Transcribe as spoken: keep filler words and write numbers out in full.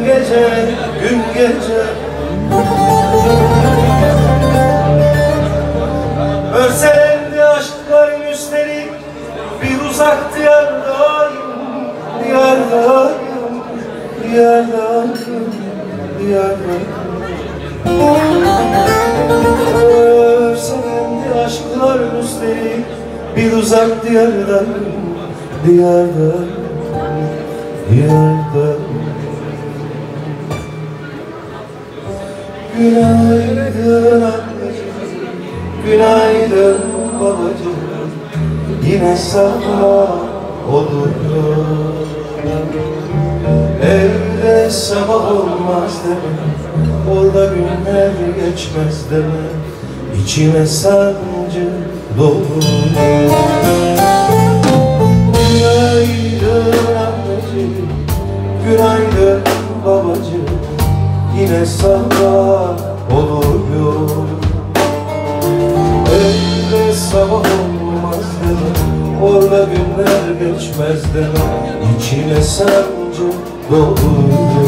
gece, gün gece. Örselendi aşkların üstelik bir uzak diyardayım, diyardayım, diyardayım, diyardayım. Örselendi aşkların üstelik bir uzak diyardayım, diyardayım, diyardayım. Günaydın anneciğim, günaydın babacığım. Yine sabah oluyor. Evde sabah olmaz deme, orada günler geçmez deme. İçime sancı doluyor. Günaydın anneciğim, günaydın babacığım. Yine sabah oluyor. Evde sabah olmaz deme, orada günler geçmez deme. İçine sancı doluyor.